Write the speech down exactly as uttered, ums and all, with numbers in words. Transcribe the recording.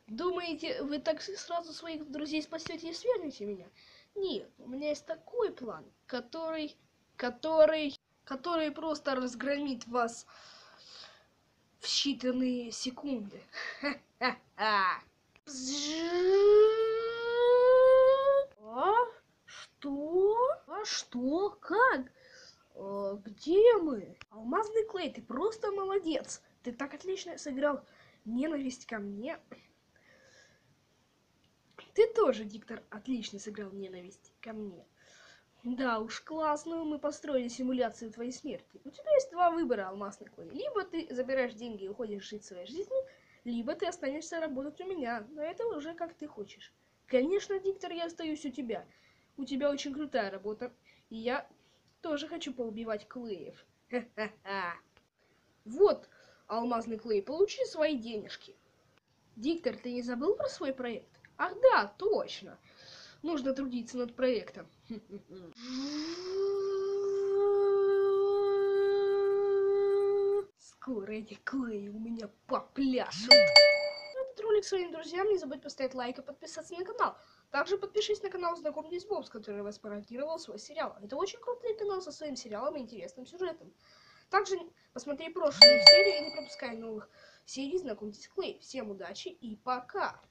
Думаете, вы так сразу своих друзей спасете и свергнете меня? Нет, у меня есть такой план, который, который, который просто разгромит вас в считанные секунды. Ха-ха-ха. А? Что? А что? Как? А, где мы? Алмазный Клей, ты просто молодец. Ты так отлично сыграл ненависть ко мне. Ты тоже, Диктор, отлично сыграл ненависть ко мне. Да уж, классно, мы построили симуляцию твоей смерти. У тебя есть два выбора, Алмазный Клей. Либо ты забираешь деньги и уходишь жить своей жизнью, либо ты останешься работать у меня. Но это уже как ты хочешь. Конечно, Диктор, я остаюсь у тебя. У тебя очень крутая работа. И я тоже хочу поубивать Клеев. Ха-ха-ха. Вот, Алмазный Клей, получи свои денежки. Диктор, ты не забыл про свой проект? Ах да, точно. Нужно трудиться над проектом. Скоро эти Клеи у меня попляшут. Этот ролик своим друзьям не забудь поставить лайк и подписаться на канал. Также подпишись на канал Знакомьтесь Бобс, который вас пародировал свой сериал. Это очень крутой канал со своим сериалом и интересным сюжетом. Также посмотри прошлые серии и не пропускай новых серий Знакомьтесь Клей. Всем удачи и пока!